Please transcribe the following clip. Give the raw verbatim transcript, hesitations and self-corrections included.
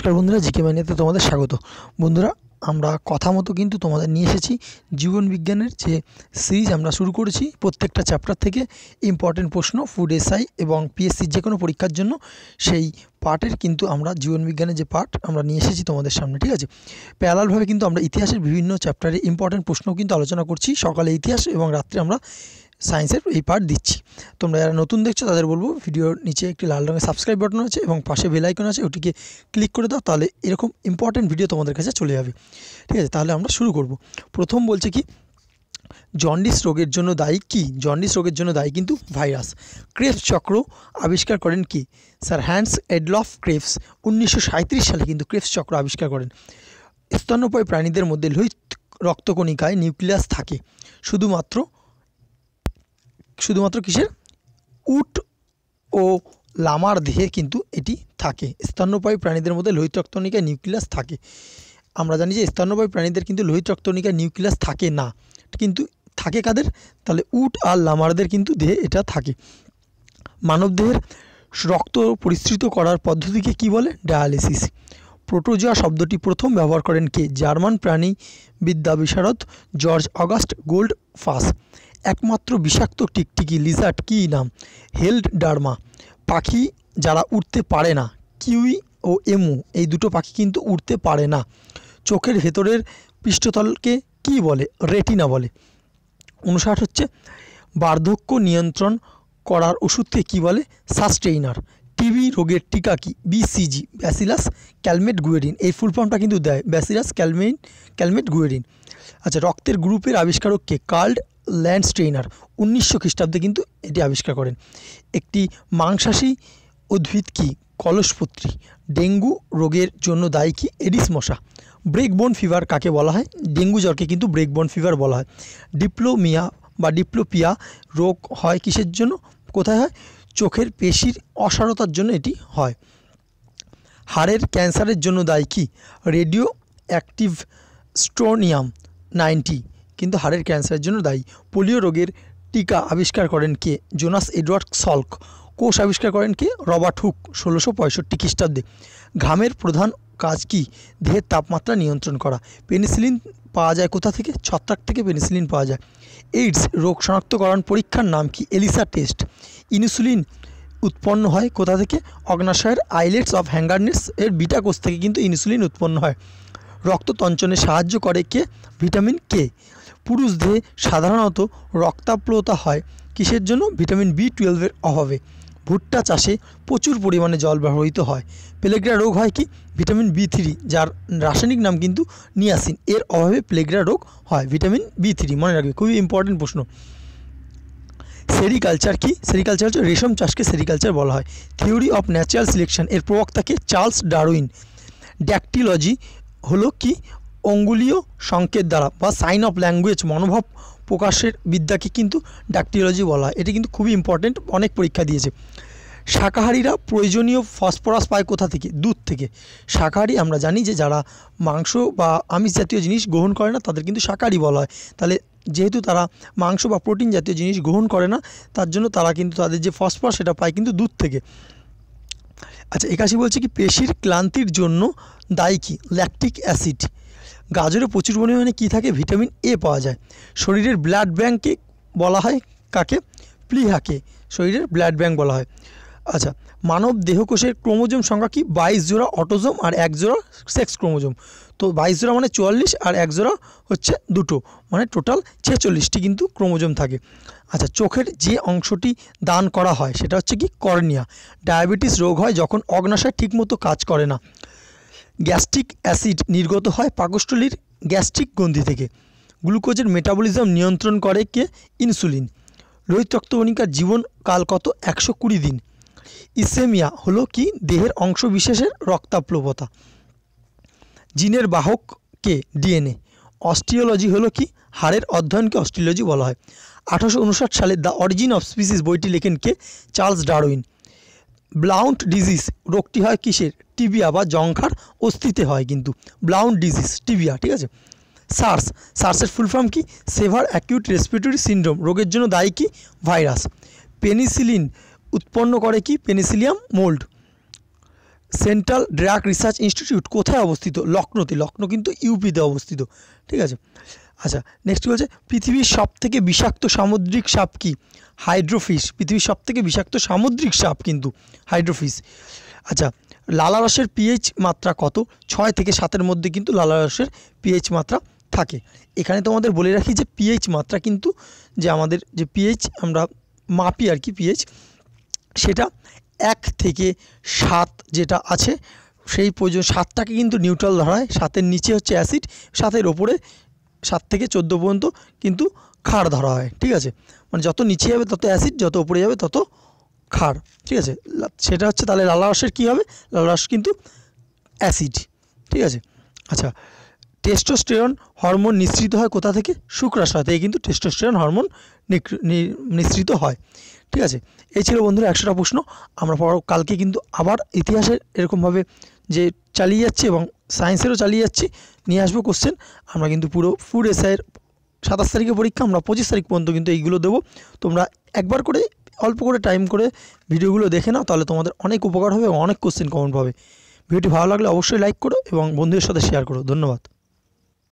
নমस्कार बंधुरा जिके माइनेते तोमादेर स्वागत। बंधुरा আমরা কথা মতো কিন্তু তোমাদের নিয়ে এসেছি জীবন বিজ্ঞানের যে সিরিজ আমরা শুরু করেছি। প্রত্যেকটা চ্যাপ্টার থেকে ইম্পর্টেন্ট প্রশ্ন ফুড এসআই এবং পিএসসির যে কোনো পরীক্ষার জন্য সেই পার্টের কিন্তু আমরা জীবন বিজ্ঞানের যে পার্ট আমরা নিয়ে এসেছি তোমাদের সামনে, ঠিক আছে। প্যারালালভাবে কিন্তু আমরা ইতিহাসের বিভিন্ন চ্যাপ্টারে ইম্পর্টেন্ট প্রশ্নও কিন্তু আলোচনা করছি। সকালে ইতিহাস এবং রাত্রে আমরা সায়েন্সের এই পার্ট দিচ্ছি। তোমরা যারা নতুন দেখছো তাদের বলবো ভিডিওর নিচে একটি লাল রঙের সাবস্ক্রাইব বাটন আছে এবং পাশে বেল আইকন আছে, ওটিকে ক্লিক করে দাও, তাহলে এরকম ইম্পর্টেন্ট ভিডিও তোমাদের কাছে চলে যাবে, ঠিক আছে। তাহলে আমরা শুরু করব। প্রথম বলছে কি, জন্ডিস রোগের জন্য দায়ী কি? জন্ডিস রোগের জন্য দায়ী কিন্তু ভাইরাস। ক্রেবস চক্র আবিষ্কার করেন কি? স্যার হ্যান্স এডলফ ক্রেবস উনিশশো সাঁইত্রিশ সালে কিন্তু ক্রেবস চক্র আবিষ্কার করেন। স্তন্যপায়ী প্রাণীদের মধ্যে লোহিত রক্তকণিকায় নিউক্লিয়াস থাকে শুধুমাত্র শুধুমাত্র কিসের? উট ও লামার দেহে কিন্তু এটি থাকে। স্তন্যপায়ী প্রাণীদের মধ্যে লোহিত রক্তকণিকায় নিউক্লিয়াস থাকে। আমরা জানি যে স্তন্যপায়ী প্রাণীদের কিন্তু লোহিত রক্তকণিকায় নিউক্লিয়াস থাকে না, কিন্তু থাকে কাদের? তাহলে উট আর লামারদের কিন্তু দেহে এটা থাকে। মানবদেহের রক্ত পরিশ্রিত করার পদ্ধতিকে কি বলে? ডায়ালিসিস। প্রোটোজোয়া শব্দটি প্রথম ব্যবহার করেন কে? জার্মান প্রাণীবিদ্যা বিশারদ জর্জ অগাস্ট গোল্ড ফাস। একমাত্র বিষাক্ত টিকটিকি লিজার্ড কি নাম? Heloderma. পাখি যারা উড়তে পারে না, কিউই ও এমু, এই দুটো পাখি কিন্তু উড়তে পারে না। চোখের ভেতরের পৃষ্ঠতলকে কি বলে? রেটিনা বলে। উনষাট হচ্ছে বার্ধক্য নিয়ন্ত্রণ করার ওষুধকে কি বলে? সাস্টেইনার। টিবি রোগের টিকা কি? BCG, bacillus Calmette Guerin. এই ফুল ফর্মটা কিন্তু দেয়, ব্যাসিলাস ক্যালমেট ক্যালমেট গুয়েরিন। আচ্ছা, রক্তের গ্রুপের আবিষ্কারক কে? কার্ল ল্যান্ডস্টেইনার উনিশশো খ্রিস্টাব্দে কিন্তু এটি আবিষ্কার করেন। একটি মাংসাশী উদ্ভিদ কি? কলসপত্রী। ডেঙ্গু রোগের জন্য দায়ী কি? এডিস মশা। ব্রেকবোন ফিভার কাকে বলা হয়? ডেঙ্গু জ্বরকে কিন্তু ব্রেকবোন ফিভার বলা হয়। ডিপ্লোমিয়া বা ডিপ্লোপিয়া রোগ হয় কিসের জন্য? কোথায় হয়? চোখের পেশির অসারতার জন্য এটি হয়। হাড়ের ক্যান্সারের জন্য দায়ী কি? রেডিও অ্যাক্টিভ স্ট্রোনিয়াম নাইনটি কিন্তু হাড়ের ক্যান্সারের জন্য দায়ী। পোলিও রোগের টিকা আবিষ্কার করেন কে? Jonas Edward Salk. কোষ আবিষ্কার করেন কে? রবার্ট হুক ষোলোশো পঁয়ষট্টি খ্রিস্টাব্দে। ঘামের প্রধান কাজ কি? দেহের তাপমাত্রা নিয়ন্ত্রণ করা। পেনিসিলিন পাওয়া যায় কোথা থেকে? ছত্রাক থেকে পেনিসিলিন পাওয়া যায়। এইডস রোগ শনাক্তকরণ পরীক্ষার নাম কি? ELISA test. ইনসুলিন উৎপন্ন হয় কোথা থেকে? অগ্নাশয়ের আইলেটস অফ হ্যাঙ্গারনেস এর বিটা কোষ থেকে কিন্তু ইনসুলিন উৎপন্ন হয়। রক্ত তঞ্চনে সাহায্য করে কে? Vitamin K. পুরুষ দেহে সাধারণত রক্তাপ্লতা হয় কিসের জন্য? ভিটামিন বি টুয়েলভের অভাবে। ভুট্টা চাষে প্রচুর পরিমাণে জল ব্যবহৃত হয়। প্লেগ্রা রোগ হয় কি? ভিটামিন বি থ্রি, যার রাসায়নিক নাম কিন্তু নিয়াসিন, এর অভাবে প্লেগ্রা রোগ হয়। ভিটামিন বি থ্রি মনে রাখবে, খুবই ইম্পর্টেন্ট প্রশ্ন। সেরিকালচার কি? সেরিকালচার হচ্ছে রেশম চাষকে সেরিকালচার বলা হয়। থিওরি অফ ন্যাচারাল সিলেকশন এর প্রবক্তাকে? Charles Darwin. ড্যাকটিলজি হলো কি? অঙ্গুলীয় সংকেত দ্বারা বা সাইন অফ ল্যাঙ্গুয়েজ মনোভাব প্রকাশের বিদ্যাকে কিন্তু ড্যাকটিলজি বলা হয়। এটি কিন্তু খুবই ইম্পর্টেন্ট, অনেক পরীক্ষা দিয়েছে। শাকাহারীরা প্রয়োজনীয় ফসফরাস পায় কোথা থেকে? দুধ থেকে। শাকাহারী আমরা জানি যে যারা মাংস বা আমিষ জাতীয় জিনিস গ্রহণ করে না তাদের কিন্তু শাকাহারী বলা হয়। তাহলে যেহেতু তারা মাংস বা প্রোটিন জাতীয় জিনিস গ্রহণ করে না, তার জন্য তারা কিন্তু তাদের যে ফসফরাস সেটা পায় কিন্তু দুধ থেকে। আচ্ছা, একাশি বলছে কি পেশির ক্লান্তির জন্য দায়ী কি? Lactic acid. গাজরে প্রচুর পরিমাণে কী থাকে? ভিটামিন এ পাওয়া যায়। শরীরের ব্লাড ব্যাঙ্ককে বলা হয় কাকে? প্লিহাকে শরীরের ব্লাড ব্যাঙ্ক বলা হয়। আচ্ছা, মানব দেহকোষের ক্রোমোজোম সংখ্যা কি? বাইশ জোড়া অটোজোম আর এক জোড়া সেক্স ক্রোমোজোম। তো বাইশ জোড়া মানে চুয়াল্লিশ আর এক জোড়া হচ্ছে দুটো, মানে টোটাল ছেচল্লিশটি কিন্তু ক্রোমোজোম থাকে। আচ্ছা, চোখের যে অংশটি দান করা হয় সেটা হচ্ছে কি? কর্নিয়া। ডায়াবেটিস রোগ হয় যখন অগ্নাশয় ঠিকমতো কাজ করে না। গ্যাস্ট্রিক অ্যাসিড নির্গত হয় পাকস্থলীর গ্যাস্ট্রিক গ্রন্থি থেকে। গ্লুকোজের মেটাবলিজম নিয়ন্ত্রণ করে কে? ইনসুলিন। লোহিত রক্তকণিকার জীবনকাল কত? একশো কুড়ি দিন। ইসেমিয়া হলো কি? দেহের অংশবিশেষের রক্তাপ্লবতা। জিনের বাহক কে? ডিএনএ। অস্টিওলজি হলো কি? হাড়ের অধ্যয়নকে অস্টিওলজি বলা হয়। আঠারোশো উনষাট সালে দ্য অরিজিন অফ স্পিসিস বইটি লেখেন কে? Charles Darwin. ব্লাউন্ট ডিজিজ রোগটি হয় কিসের? টিবিয়া বা জংঘার অস্থিতে হয় কিন্তু ব্লাউন্ট ডিজিজ, টিবিয়া, ঠিক আছে। সার্স, সার্সের ফুল ফর্ম কি? সেভার অ্যাকিউট রেসপিরেটরি সিন্ড্রোম রোগের জন্য দায়ী কি? ভাইরাস। পেনিসিলিন উৎপন্ন করে কি? Penicillium mould. Central drug research institute কোথায় অবস্থিত? লখনৌতে। লখনৌ কিন্তু ইউপিতে অবস্থিত, ঠিক আছে। আচ্ছা, নেক্সট বলছে পৃথিবীর সবথেকে বিষাক্ত সামুদ্রিক সাপ কি? হাইড্রোফিশ। পৃথিবীর সবথেকে বিষাক্ত সামুদ্রিক সাপ কিন্তু হাইড্রোফিশ। আচ্ছা, লালারসের পিএইচ মাত্রা কত? ছয় থেকে সাতের মধ্যে কিন্তু লালারসের পিএইচ মাত্রা থাকে। এখানে তোমাদের বলে রাখি যে পিএইচ মাত্রা কিন্তু, যে আমাদের যে পিএইচ আমরা মাপি আর কি পিএইচ, সেটা এক থেকে সাত যেটা আছে সেই পর্যন্ত সাতটাকে কিন্তু নিউট্রাল ধরা হয়। সাতের নিচে হচ্ছে অ্যাসিড, সাতের ওপরে সাত থেকে চোদ্দো পর্যন্ত কিন্তু ক্ষার ধরা হয়, ঠিক আছে। মানে যত নিচে যাবে তত অ্যাসিড, যত উপরে যাবে তত ক্ষার, ঠিক আছে। সেটা হচ্ছে তাহলে লালারসের কী হবে? লালারস কিন্তু অ্যাসিড, ঠিক আছে। আচ্ছা, টেস্টোস্টেরন হরমোন নিঃসৃত হয় কোথা থেকে? শুক্রাশয় থেকে কিন্তু টেস্টোস্টেরন হরমোন নিঃসৃত হয়, ঠিক আছে। এই ছিল বন্ধুরা একশোটা প্রশ্ন। আমরা পর কালকে কিন্তু আবার ইতিহাসের এরকমভাবে যে চালিয়ে যাচ্ছি এবং সায়েন্সেরও চালিয়ে যাচ্ছি, নিয়ে আসবো কোশ্চেন। আমরা কিন্তু পুরো ফুড এসআইয়ের সাতাশ তারিখে পরীক্ষা, আমরা পঁচিশ তারিখ পর্যন্ত কিন্তু এইগুলো দেবো। তোমরা একবার করে অল্প করে টাইম করে ভিডিওগুলো দেখে নাও, তাহলে তোমাদের অনেক উপকার হবে এবং অনেক কোশ্চেন কমন পাবে। ভিডিওটি ভালো লাগলে অবশ্যই লাইক করো এবং বন্ধুদের সাথে শেয়ার করো। ধন্যবাদ।